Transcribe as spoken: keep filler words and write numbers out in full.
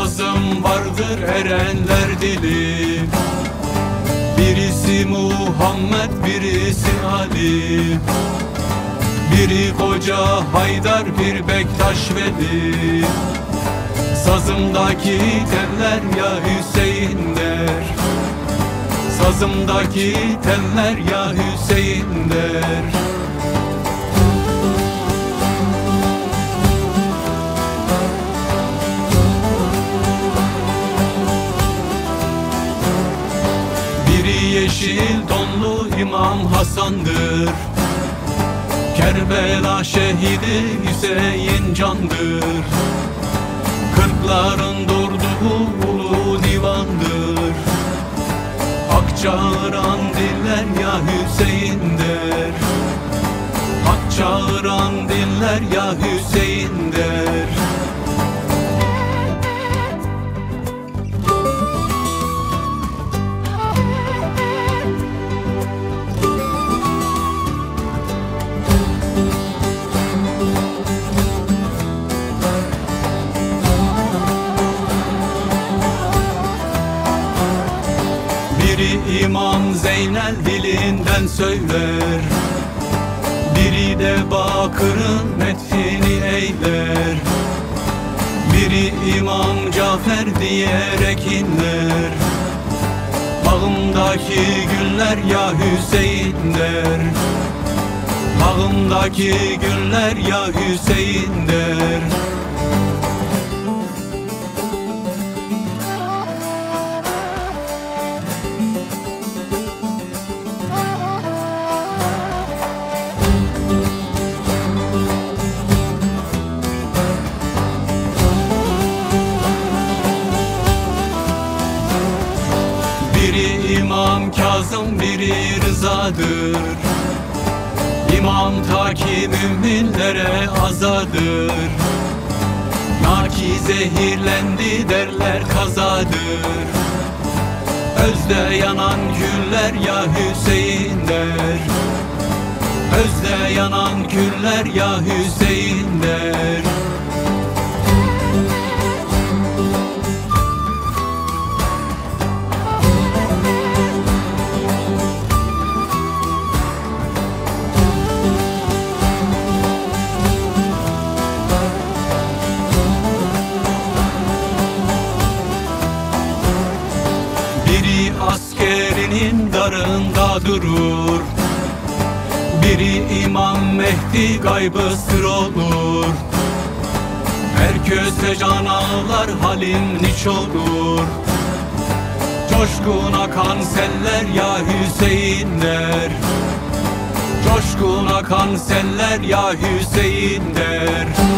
Kazım vardır erenler dili. Birisi Muhammed, birisi Ali. Biri Koca Haydar, bir Bektaş Veli. Sazımdaki teller ya Hüseyin der. Sazımdaki teller ya Hüseyin der. Biri yeşil donlu İmam Hasan'dır. Kerbela şehidi Hüseyin candır. Kırkların durduğu ulu divandır. Hak çağıran diller ya Hüseyin der. Hak çağıran diller ya Hüseyin der. Biri İmam Zeynel dilinden söyler. Biri de Bakır'ın methini eyler. Biri İmam Cafer diyerek inler. Bağımdaki güller ya Hüseyin der. Bağımdaki güller ya Hüseyin der. Biri İmam Kazım, biri Rıza'dır. İmam ta ki müminlere azadır. Naki zehirlendi derler kazadır. Özde yanan güller ya Hüseyin der. Özde yanan güller ya Hüseyin der. Biri askerinin darında durur. Biri İmam Mehdi gaybı sır olur. Herkese can ağlar, halim niç olur. Coşkun akan seller ya Hüseyin der. Coşkun akan seller ya Hüseyin der.